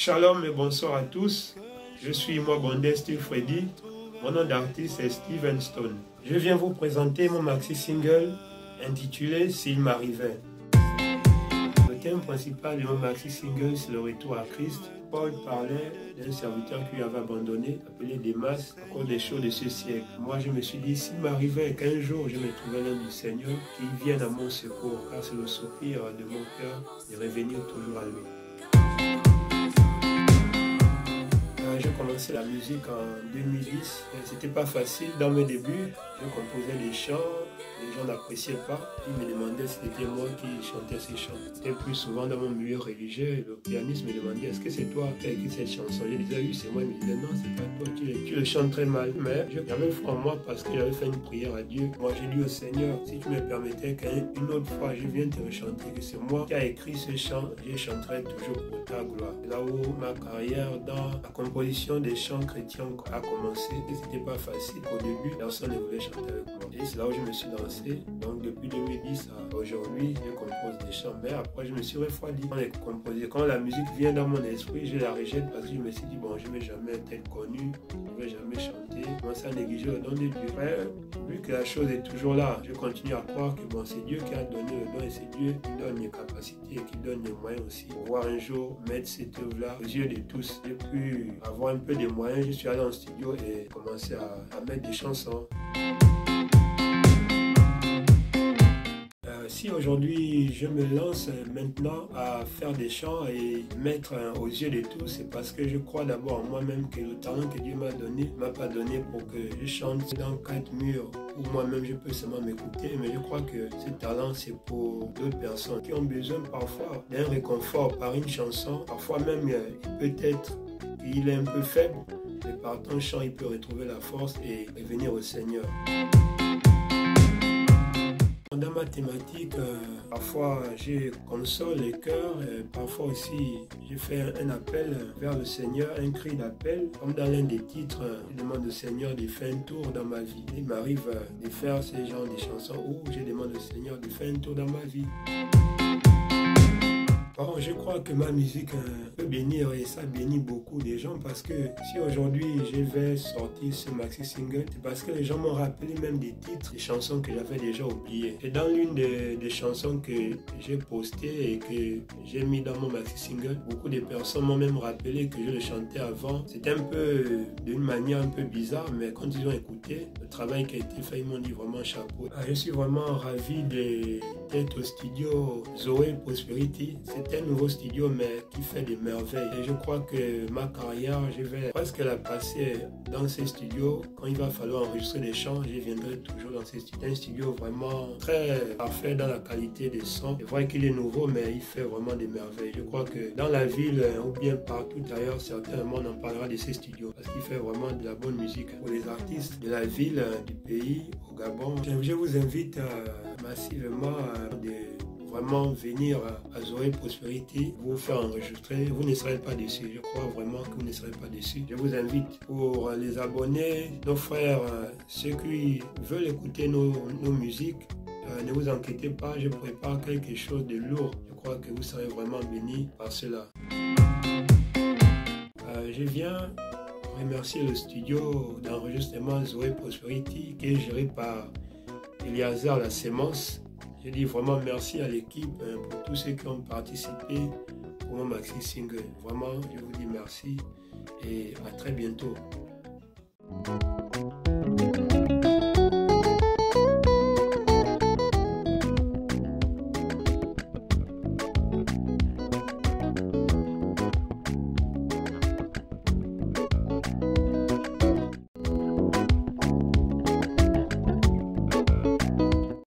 Shalom et bonsoir à tous. Je suis moi Bondé Steve Freddy. Mon nom d'artiste est Steven Stone. Je viens vous présenter mon maxi single intitulé S'il m'arrivait. Le thème principal de mon maxi single, c'est le retour à Christ. Paul parlait d'un serviteur qui lui avait abandonné, appelé Démas, à cause des choses de ce siècle. Moi, je me suis dit, s'il m'arrivait qu'un jour je me trouvais l'homme du Seigneur, qu'il vienne à mon secours, car c'est le soupir de mon cœur de revenir toujours à lui. J'ai commencé la musique en 2010. C'était pas facile dans mes débuts. Je composais des chants, les gens n'appréciaient pas. Ils me demandaient si c'était moi qui chantais ces chants. C'était plus souvent dans mon milieu religieux. Le pianiste me demandait est-ce que c'est toi qui as écrit cette chanson. Je disais oui, c'est moi. Il me disait non, c'est pas toi, tu le chantes très mal. Mais j'avais foi en moi parce que j'avais fait une prière à Dieu. Moi j'ai dit au Seigneur, si tu me permettais qu'une autre fois je vienne te chanter, que c'est moi qui a écrit ce chant, je chanterai toujours pour ta gloire. Là où ma carrière dans la composition des chants chrétiens a commencé, et c'était pas facile. Au début, personne ne voulait chanter avec moi. Et c'est là où je me suis lancé. Donc depuis 2010 à aujourd'hui, je compose des chants. Mais après, je me suis refroidi. Quand la musique vient dans mon esprit, je la rejette parce que je me suis dit, bon, je ne vais jamais être connu, je ne vais jamais chanter. Je commence à négliger le don de Dieu. Mais, vu que la chose est toujours là, je continue à croire que bon, c'est Dieu qui a donné le don et c'est Dieu qui donne les capacités et qui donne les moyens aussi pour pouvoir un jour mettre cette œuvre-là aux yeux de tous. J'ai pu avoir un peu de moyens. Je suis allé en studio et commencé à mettre des chansons. Si aujourd'hui je me lance maintenant à faire des chants et mettre aux yeux de tous, c'est parce que je crois d'abord en moi-même que le talent que Dieu m'a donné, m'a pas donné pour que je chante dans 4 murs où moi-même je peux seulement m'écouter, mais je crois que ce talent c'est pour d'autres personnes qui ont besoin parfois d'un réconfort par une chanson, parfois même peut-être qu'il est un peu faible, mais par ton chant il peut retrouver la force et revenir au Seigneur. Dans ma thématique, parfois je console les cœurs, parfois aussi je fais un appel vers le Seigneur, un cri d'appel. Comme dans l'un des titres, je demande au Seigneur de faire un tour dans ma vie. Il m'arrive de faire ce genre de chansons où je demande au Seigneur de faire un tour dans ma vie. Bon, je crois que ma musique peut bénir et ça bénit beaucoup de gens parce que si aujourd'hui je vais sortir ce maxi single, c'est parce que les gens m'ont rappelé même des titres, des chansons que j'avais déjà oubliées. Et dans l'une des chansons que j'ai postées et que j'ai mis dans mon maxi single, beaucoup de personnes m'ont même rappelé que je le chantais avant. C'était un peu d'une manière un peu bizarre, mais quand ils ont écouté le travail qui a été fait, ils m'ont dit vraiment chapeau. Je suis vraiment ravi d'être au studio Zoé Prosperity. C'est un nouveau studio mais qui fait des merveilles et je crois que ma carrière je vais presque la passer dans ces studios. Quand il va falloir enregistrer des chants, je viendrai toujours dans ces studios. Un studio vraiment très parfait dans la qualité des sons. Je vois qu'il est nouveau mais il fait vraiment des merveilles. Je crois que dans la ville ou bien partout ailleurs, certainement on en parlera de ces studios parce qu'il fait vraiment de la bonne musique pour les artistes de la ville, du pays, au Gabon. Je vous invite massivement vraiment venir à Zoé Prosperity, vous faire enregistrer, vous ne serez pas déçus. Je crois vraiment que vous ne serez pas déçus. Je vous invite pour les abonnés, nos frères, ceux qui veulent écouter nos musiques, ne vous inquiétez pas, je prépare quelque chose de lourd. Je crois que vous serez vraiment bénis par cela. Je viens remercier le studio d'enregistrement Zoé Prosperity qui est géré par Eliazar La Sémence. Je dis vraiment merci à l'équipe pour tous ceux qui ont participé pour mon maxi single. Vraiment, je vous dis merci et à très bientôt.